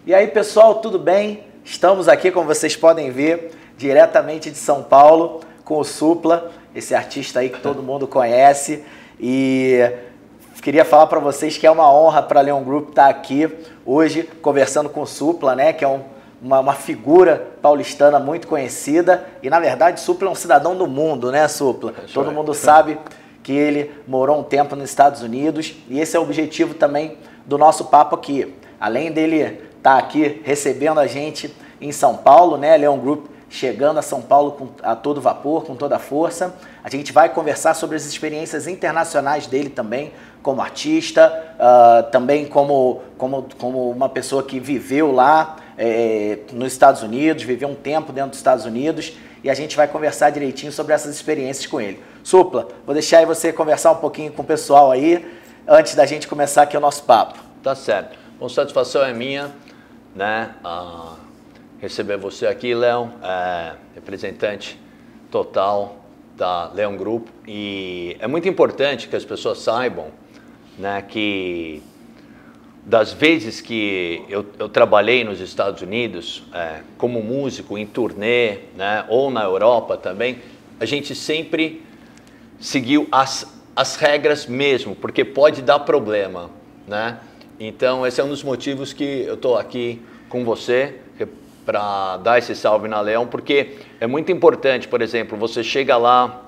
E aí, pessoal, tudo bem? Estamos aqui, como vocês podem ver, diretamente de São Paulo, com o Supla, esse artista aí que todo mundo conhece. E queria falar para vocês que é uma honra para a Leon Group estar aqui hoje conversando com o Supla, né? Que é uma figura paulistana muito conhecida. E, na verdade, Supla é um cidadão do mundo, né, Supla? Todo mundo sabe que ele morou um tempo nos Estados Unidos. E esse é o objetivo também do nosso papo aqui. Além dele estar aqui recebendo a gente em São Paulo, né? Leon Group chegando a São Paulo a todo vapor, com toda a força. A gente vai conversar sobre as experiências internacionais dele também, como artista, também como uma pessoa que viveu lá nos Estados Unidos, viveu um tempo dentro dos Estados Unidos, e a gente vai conversar direitinho sobre essas experiências com ele. Supla, vou deixar aí você conversar um pouquinho com o pessoal aí, antes da gente começar aqui o nosso papo. Tá certo. Bom, satisfação é minha, né? Receber você aqui, Leon, representante total da Leon Group. E é muito importante que as pessoas saibam, né, que das vezes que eu trabalhei nos Estados Unidos como músico em turnê, né, ou na Europa também, a gente sempre seguiu as regras mesmo, porque pode dar problema, né? Então, esse é um dos motivos que eu estou aqui com você, para dar esse salve na Leon, porque é muito importante, por exemplo, você chega lá,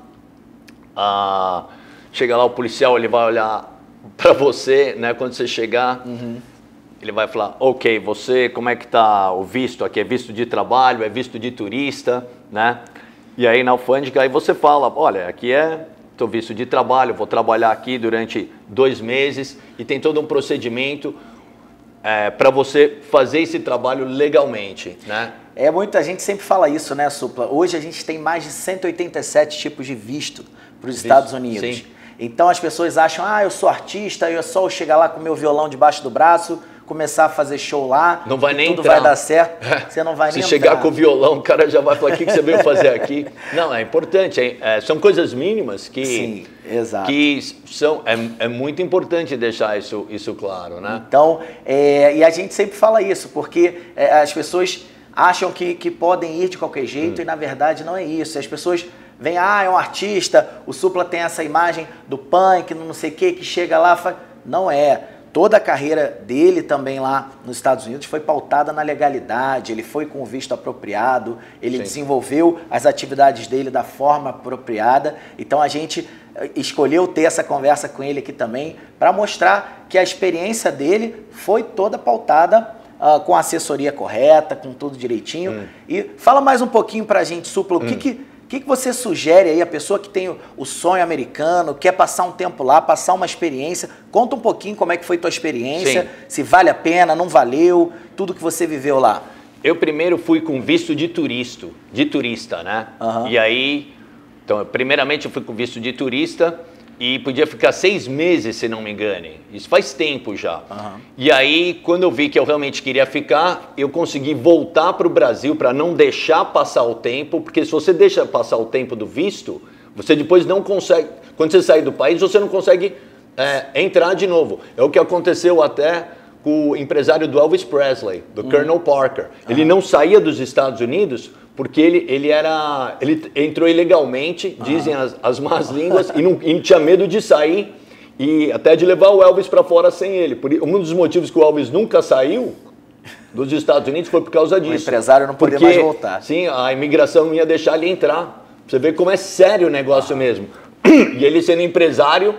o policial, ele vai olhar para você, né, quando você chegar, ele vai falar, ok, você, como é que tá o visto aqui? É visto de trabalho, é visto de turista, né? E aí na alfândega, aí você fala, olha, aqui estou visto de trabalho, vou trabalhar aqui durante 2 meses, e tem todo um procedimento para você fazer esse trabalho legalmente, né? Muita gente sempre fala isso, né, Supla? Hoje a gente tem mais de 187 tipos de visto para os Estados Unidos. Sim. Então as pessoas acham, eu sou artista, é só eu chegar lá com o meu violão debaixo do braço, começar a fazer show lá, não vai nem tudo entrar. vai dar certo, você não vai nem entrar. Se chegar com o violão, o cara já vai falar, o que você veio fazer aqui? Não, é importante, são coisas mínimas que, sim, exato, que são, é muito importante deixar isso claro, né? Então, e a gente sempre fala isso, porque as pessoas acham que podem ir de qualquer jeito, e na verdade não é isso. As pessoas veem, é um artista, o Supla tem essa imagem do punk, não sei o que chega lá, não é. Toda a carreira dele também lá nos Estados Unidos foi pautada na legalidade, ele foi com o visto apropriado, ele Sim. desenvolveu as atividades dele da forma apropriada. Então a gente escolheu ter essa conversa com ele aqui também para mostrar que a experiência dele foi toda pautada com a assessoria correta, com tudo direitinho. E fala mais um pouquinho para a gente, Supla, o que você sugere aí a pessoa que tem o sonho americano, quer passar um tempo lá, passar uma experiência? Conta um pouquinho como é que foi tua experiência, Sim. se vale a pena, não valeu, tudo que você viveu lá. Eu primeiro fui com visto de turista, né? E aí, então, primeiramente eu fui com visto de turista e podia ficar 6 meses, se não me engane. Isso faz tempo já. E aí, quando eu vi que eu realmente queria ficar, eu consegui voltar para o Brasil para não deixar passar o tempo, porque se você deixa passar o tempo do visto, você depois não consegue... Quando você sair do país, você não consegue entrar de novo. É o que aconteceu até com o empresário do Elvis Presley, do Colonel Parker. Ele não saía dos Estados Unidos porque ele entrou ilegalmente, dizem as más línguas, e não tinha medo de sair e até de levar o Elvis para fora sem ele. Um dos motivos que o Elvis nunca saiu dos Estados Unidos foi por causa disso. O empresário não podia mais voltar. Sim, a imigração não ia deixar ele entrar. Você vê como é sério o negócio mesmo. E ele sendo empresário,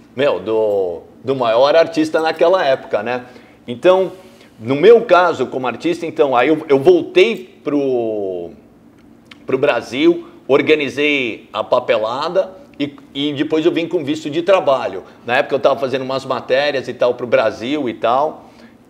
do maior artista naquela época, né? Então, no meu caso, como artista, então, aí eu voltei pro Brasil, organizei a papelada e depois eu vim com visto de trabalho. Na época eu estava fazendo umas matérias e tal para o Brasil e tal,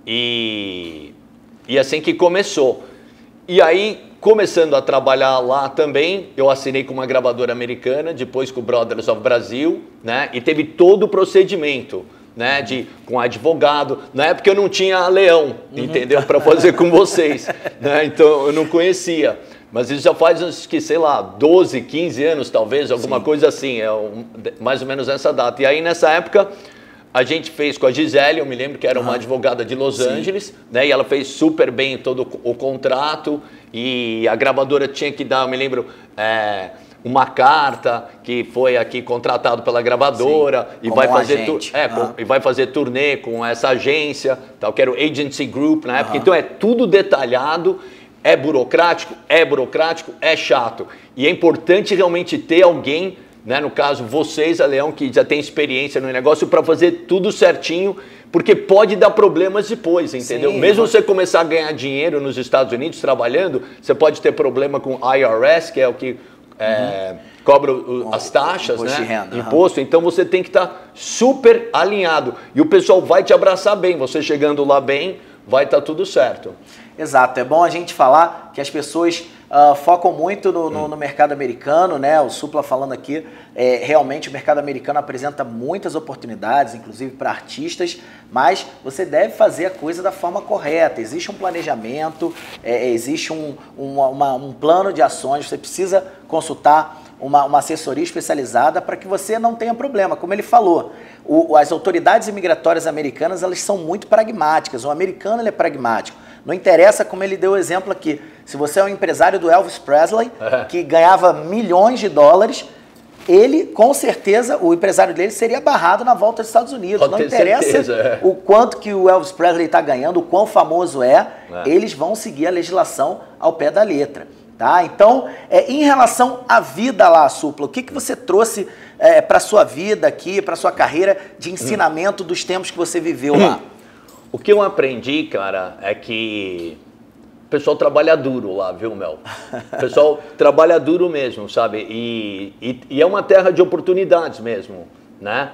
e assim que começou. E aí, começando a trabalhar lá também, eu assinei com uma gravadora americana, depois com o Brothers of Brasil, né? E teve todo o procedimento, né? Com advogado. Na época eu não tinha Leão, entendeu? Para fazer com vocês, né? Então eu não conhecia. Mas isso já faz uns, sei lá, 12, 15 anos talvez, alguma Sim. coisa assim, mais ou menos essa data. E aí nessa época A gente fez com a Gisele, eu me lembro que era uma advogada de Los Angeles, né? E ela fez super bem todo o contrato e a gravadora tinha que dar, eu me lembro, uma carta que foi aqui contratado pela gravadora e vai fazer e vai fazer turnê com essa agência, tal, que era o Agency Group na época. Então é tudo detalhado, é burocrático, é chato. E é importante realmente ter alguém, né, no caso vocês, a Leão, que já tem experiência no negócio, para fazer tudo certinho, porque pode dar problemas depois, entendeu? Sim, mesmo você começar a ganhar dinheiro nos Estados Unidos trabalhando, você pode ter problema com IRS, que é o que cobra as taxas, imposto, né? De renda, imposto. Então você tem que estar super alinhado. E o pessoal vai te abraçar bem. Você chegando lá bem, vai estar tudo certo. Exato. É bom a gente falar que as pessoas focam muito no mercado americano, né? O Supla falando aqui, realmente o mercado americano apresenta muitas oportunidades, inclusive para artistas, mas você deve fazer a coisa da forma correta. Existe um planejamento, existe um plano de ações, você precisa consultar uma assessoria especializada para que você não tenha problema. Como ele falou, as autoridades imigratórias americanas, elas são muito pragmáticas. O americano, ele é pragmático. Não interessa, como ele deu o exemplo aqui, se você é um empresário do Elvis Presley, que ganhava milhões de dólares, ele, com certeza, o empresário dele seria barrado na volta dos Estados Unidos. Pode não interessa certeza, o quanto que o Elvis Presley está ganhando, o quão famoso eles vão seguir a legislação ao pé da letra. Tá? Então, em relação à vida lá, Supla, o que você trouxe para a sua vida aqui, para a sua carreira de ensinamento dos tempos que você viveu lá? O que eu aprendi, cara, é que o pessoal trabalha duro lá, viu, Mel? O pessoal trabalha duro mesmo, sabe? E é uma terra de oportunidades mesmo, né?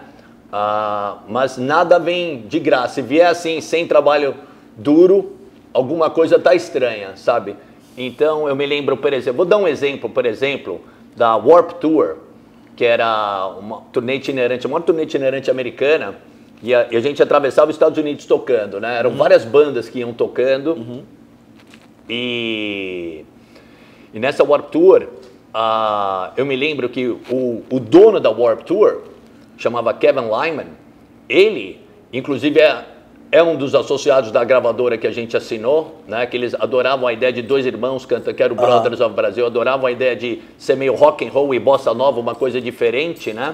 Mas nada vem de graça. Se vier assim, sem trabalho duro, alguma coisa tá estranha, sabe? Então, eu me lembro, por exemplo, vou dar um exemplo, por exemplo, da Warped Tour, que era uma turnê itinerante, a maior turnê itinerante americana, e a gente atravessava os Estados Unidos tocando, né? Eram várias bandas que iam tocando. E nessa Warped Tour, eu me lembro que o dono da Warped Tour, chamava Kevin Lyman, ele, inclusive, é um dos associados da gravadora que a gente assinou, né? Que eles adoravam a ideia de dois irmãos cantando, que era o Brothers of Brasil, adoravam a ideia de ser meio rock and roll e bossa nova, uma coisa diferente, né?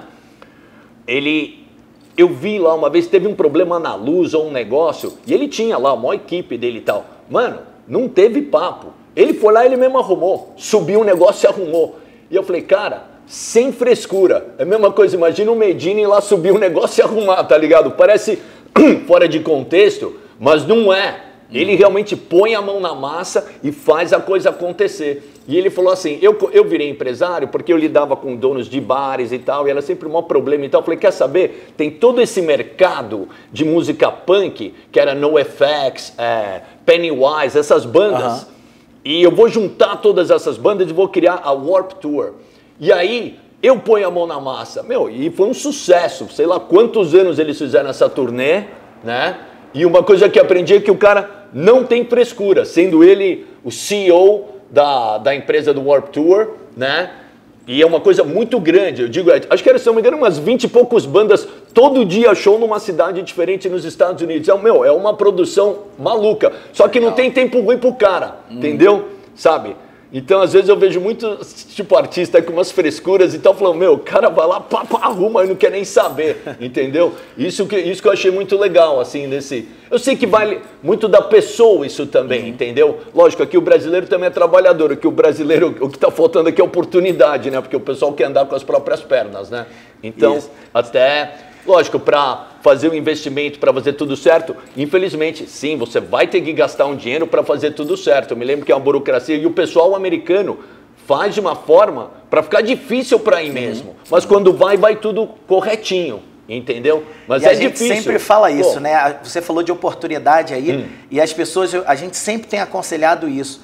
Eu vi lá uma vez, teve um problema na luz ou um negócio, e ele tinha lá uma equipe dele e tal. Mano, não teve papo. Ele foi lá, ele mesmo arrumou, subiu um negócio e arrumou. E eu falei, cara, sem frescura. É a mesma coisa, imagina o Medina ir lá subir um negócio e arrumar, tá ligado? Parece fora de contexto, mas não é. Ele realmente põe a mão na massa e faz a coisa acontecer. E ele falou assim, eu virei empresário porque eu lidava com donos de bares e tal, e era sempre o maior problema e tal. Eu falei, quer saber? Tem todo esse mercado de música punk, que era NoFX, Pennywise, essas bandas. E eu vou juntar todas essas bandas e vou criar a Warped Tour. E aí, eu ponho a mão na massa. Meu, e foi um sucesso. Sei lá quantos anos eles fizeram essa turnê, né? E uma coisa que aprendi é que o cara não tem frescura, sendo ele o CEO da empresa do Warped Tour, né? E é uma coisa muito grande. Eu digo, acho que era, se não me engano, umas 20 e poucas bandas, todo dia show numa cidade diferente nos Estados Unidos. É uma produção maluca. Só que não tem tempo ruim pro cara, entendeu? Sabe? Então, às vezes eu vejo muito, tipo, artista com umas frescuras e tal, falando, meu, o cara vai lá, arruma e não quer nem saber, entendeu? Isso que eu achei muito legal, assim, nesse... Eu sei que vale muito da pessoa isso também, entendeu? Lógico, aqui o brasileiro também é trabalhador, o que o brasileiro, o que tá faltando aqui é oportunidade, né? Porque o pessoal quer andar com as próprias pernas, né? Então, até... Lógico, para fazer o investimento, para fazer tudo certo, infelizmente, sim, você vai ter que gastar um dinheiro para fazer tudo certo. Eu me lembro que é uma burocracia e o pessoal americano faz de uma forma para ficar difícil para ir mesmo. Mas quando vai tudo corretinho, entendeu? Mas e a gente sempre fala isso, né? Você falou de oportunidade aí e as pessoas, a gente sempre tem aconselhado isso.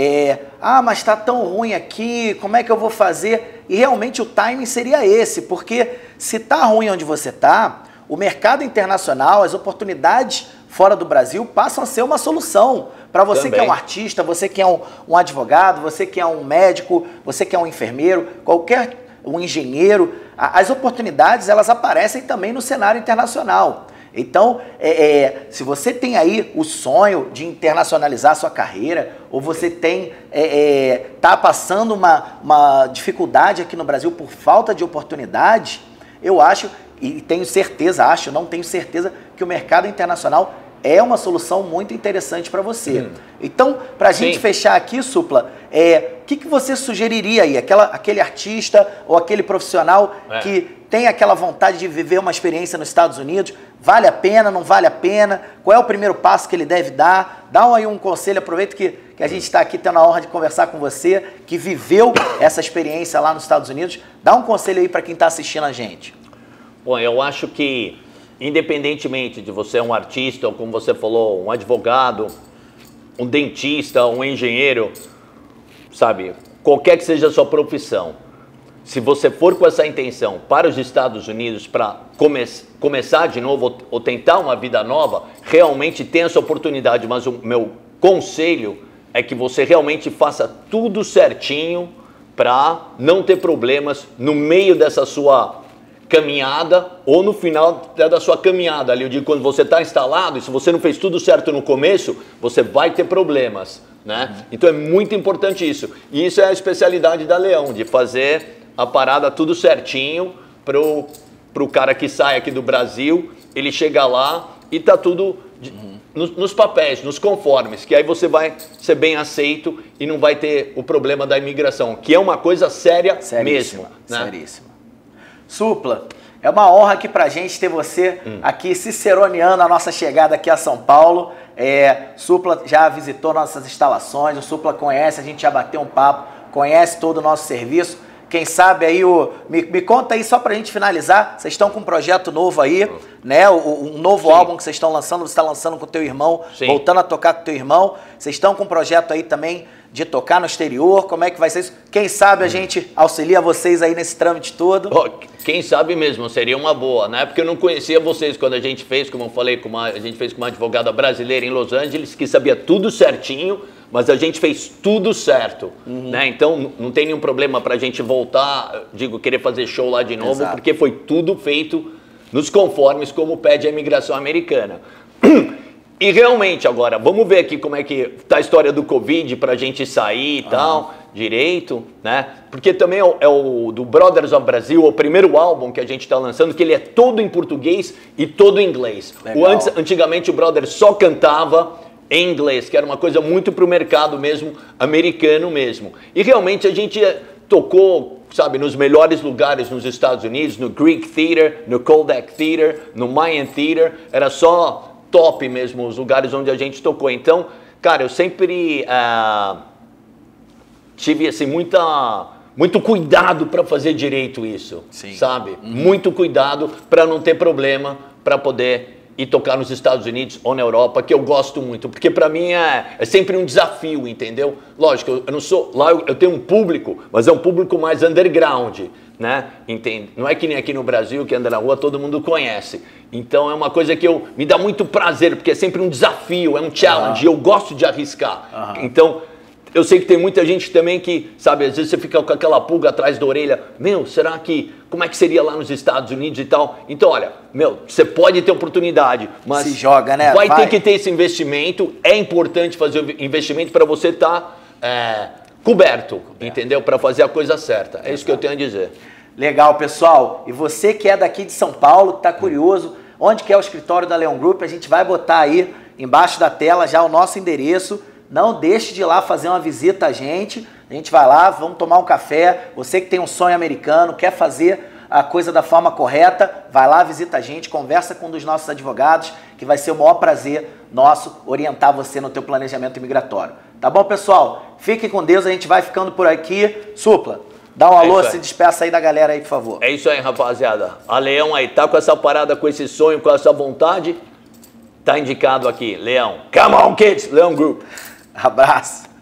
Mas está tão ruim aqui, como é que eu vou fazer? E realmente o timing seria esse, porque se está ruim onde você está, o mercado internacional, as oportunidades fora do Brasil passam a ser uma solução. Para você que é um artista, você que é um advogado, você que é um médico, você que é um enfermeiro, um engenheiro, as oportunidades elas aparecem também no cenário internacional. Então, se você tem aí o sonho de internacionalizar a sua carreira, ou você tá passando uma dificuldade aqui no Brasil por falta de oportunidade, eu acho, e tenho certeza, não tenho certeza que o mercado internacional é uma solução muito interessante para você. Então, para a gente fechar aqui, Supla, o que você sugeriria aí? Aquele artista ou aquele profissional que tem aquela vontade de viver uma experiência nos Estados Unidos, vale a pena, não vale a pena? Qual é o primeiro passo que ele deve dar? Dá aí um conselho, aproveita que a gente está aqui tendo a honra de conversar com você, que viveu essa experiência lá nos Estados Unidos. Dá um conselho aí para quem está assistindo a gente. Bom, eu acho que, independentemente de você ser um artista, ou como você falou, um advogado, um dentista, um engenheiro, sabe, qualquer que seja a sua profissão, se você for com essa intenção para os Estados Unidos para começar de novo ou tentar uma vida nova, realmente tem essa oportunidade, mas o meu conselho é que você realmente faça tudo certinho para não ter problemas no meio dessa sua caminhada ou no final da sua caminhada. Ali eu digo, quando você está instalado e se você não fez tudo certo no começo, você vai ter problemas, né? Então é muito importante isso. E isso é a especialidade da Leão, de fazer a parada tudo certinho pro cara que sai aqui do Brasil, ele chega lá e tá tudo nos papéis, nos conformes, que aí você vai ser bem aceito e não vai ter o problema da imigração, que é uma coisa séria mesmo. Né? Seríssima. Supla, é uma honra aqui pra gente ter você aqui ciceroneando a nossa chegada aqui a São Paulo. Supla já visitou nossas instalações, o Supla conhece, a gente já bateu um papo, conhece todo o nosso serviço. Quem sabe aí, me conta aí só pra gente finalizar, vocês estão com um projeto novo aí, né? Um novo álbum que vocês estão lançando, você está lançando com o teu irmão, voltando a tocar com o teu irmão. Vocês estão com um projeto aí também de tocar no exterior, como é que vai ser isso? Quem sabe a gente auxilia vocês aí nesse trâmite todo? Quem sabe mesmo, seria uma boa, né? Porque eu não conhecia vocês quando a gente fez, como eu falei, a gente fez com uma advogada brasileira em Los Angeles, que sabia tudo certinho, mas a gente fez tudo certo, né? Então não tem nenhum problema pra gente voltar, querer fazer show lá de novo, porque foi tudo feito nos conformes como pede a imigração americana. E realmente agora, vamos ver aqui como é que tá a história do Covid pra gente sair e tal, direito, né? Porque também é o do Brothers of Brazil, o primeiro álbum que a gente tá lançando, que ele é todo em português e todo em inglês. Antigamente o Brothers só cantava em inglês, que era uma coisa muito pro mercado mesmo, americano mesmo. E realmente a gente tocou, sabe, nos melhores lugares nos Estados Unidos, no Greek Theater, no Kodak Theater, no Mayan Theater, era só top mesmo os lugares onde a gente tocou. Então, cara, eu sempre tive assim, muito cuidado para fazer direito isso, sabe? Muito cuidado para não ter problema, para poder ir tocar nos Estados Unidos ou na Europa, que eu gosto muito, porque para mim é sempre um desafio, entendeu? Lógico, eu não sou, lá eu tenho um público, mas é um público mais underground, né? Entende? Não é que nem aqui no Brasil, que anda na rua, todo mundo conhece. Então é uma coisa que me dá muito prazer, porque é sempre um desafio, é um challenge, e eu gosto de arriscar. Então, eu sei que tem muita gente também que, sabe, às vezes você fica com aquela pulga atrás da orelha, será que, como é que seria lá nos Estados Unidos e tal? Então, olha, você pode ter oportunidade, mas se joga, né? Vai ter que ter esse investimento, é importante fazer o investimento para você estar coberto, entendeu? Para fazer a coisa certa, é isso que eu tenho a dizer. Legal, pessoal, e você que é daqui de São Paulo, que está curioso, onde que é o escritório da Leão Group, a gente vai botar aí embaixo da tela já o nosso endereço. Não deixe de ir lá fazer uma visita a gente vai lá, vamos tomar um café. Você que tem um sonho americano, quer fazer a coisa da forma correta, vai lá, visita a gente, conversa com um dos nossos advogados, que vai ser o maior prazer nosso orientar você no teu planejamento imigratório. Tá bom, pessoal? Fique com Deus, a gente vai ficando por aqui. Supla, dá um alô, se despeça aí da galera aí, por favor. É isso aí, rapaziada. A Leão aí tá com essa parada, com esse sonho, com essa vontade, tá indicado aqui, Leão. Come on, kids! Leão Group. Abraço.